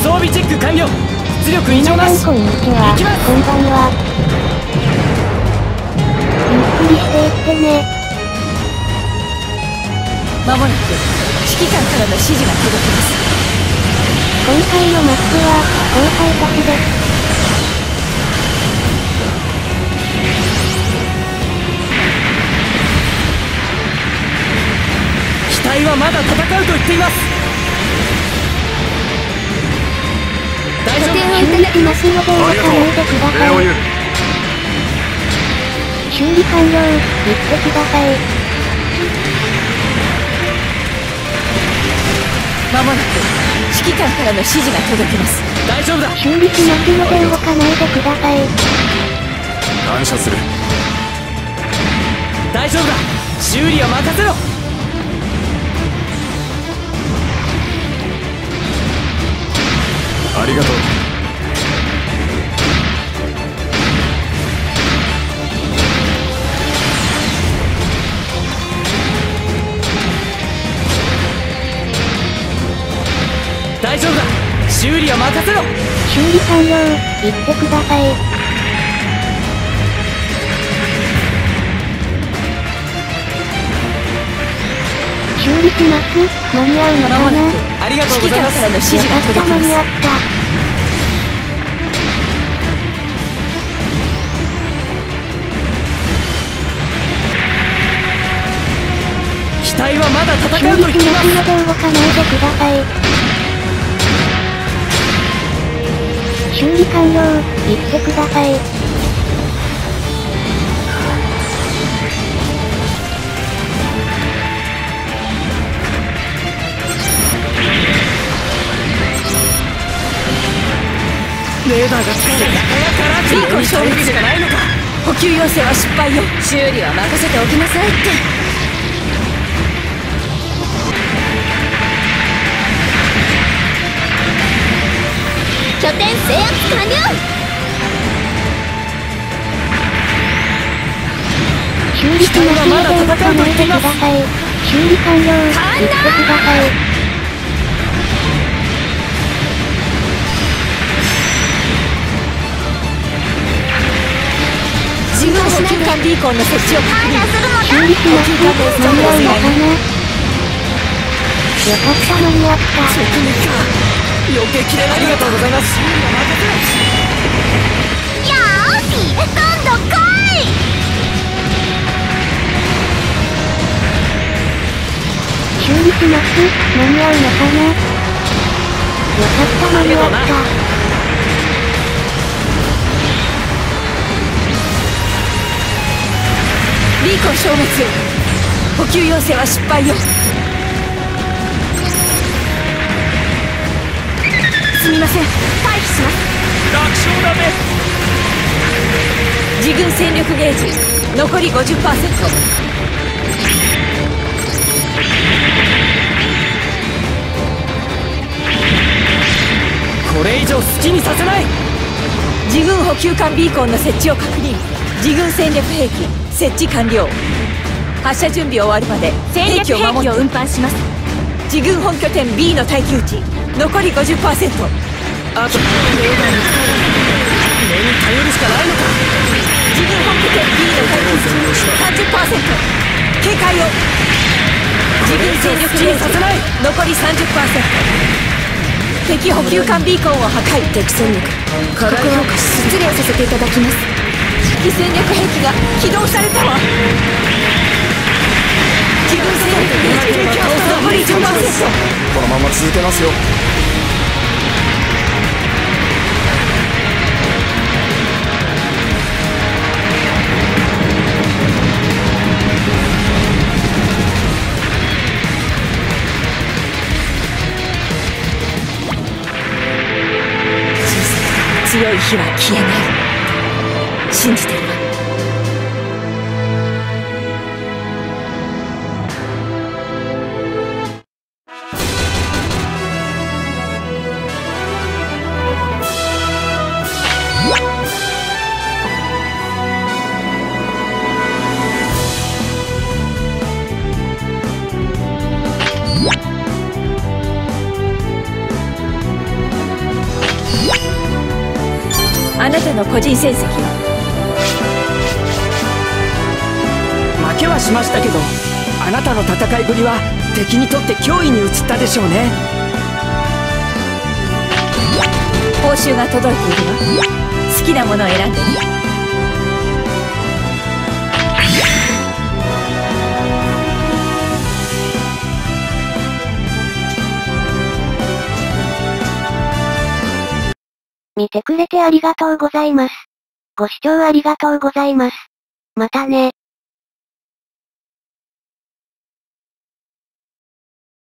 装備チェック完了。出力異常なし。 こんにちは。こんばんは。ゆっくりしていってね。 まもなく指揮官からの指示が届きます。 今回のマップは後輩たちです。 機体はまだ戦うと言っています。大丈夫。 拠点をいただきますので動かないでください。修理完了。行ってください。 まもなく指揮官からの指示が届きます。 大丈夫だ。 修理しますので動かないでください。 感謝する。 大丈夫だ。修理は任せろ。 ありがとう。 大丈夫だ。修理は任せろ。 修理完了。行ってください。修理します。間に合うのかな。 まもなくありがとうご指揮ざいます。 官からの指示がやった届きます。 間に合った。 機体はまだ戦修うと言っています。 理しますので動かないでください。修理完了。行ってください。 レーダーがつかない。 ビーコン消滅しかないのか。 補給要請は失敗よ。修理は任せておきなさいって。拠点制圧完了。 修理しますので動かないでください。修理完了。行ってください。 自分補給管ビーコンの設置を確認。 修理します。間に合うのかな。よかった間に合った。 直撃か。避けきれない。ありがとうございます。 よーし、今度来い。 修理します。間に合うのかな。よかった間に合った。 ビーコン消滅。補給要請は失敗よ。すみません、退避します。 楽勝だね。 自軍戦力ゲージ残り 50%。 これ以上好きにさせない。 自軍補給管ビーコンの設置を確認。自軍戦略兵器設置完了。発射準備終わるまで戦略兵器を運搬します。 自軍本拠点 B の待機位置残り 50%。 あとレーダーに使目に頼るしかないのか。 自軍本拠点 B の待機位置 30%。 警戒を。自軍戦力ゲージ残り 30%。 敵補給管ビーコンを破壊。敵戦力ここは失礼させていただきます。敵戦略兵器が起動されたわ。自軍戦力ゲージ残り 10%。 このまま続けますよ。 強い火は消えない。信じてるわ。 あなたの個人成績は？ 負けはしましたけど、あなたの戦いぶりは敵にとって脅威に移ったでしょうね。 報酬が届いているわ。好きなものを選んでね。 見てくれてありがとうございます。ご視聴ありがとうございます。またね。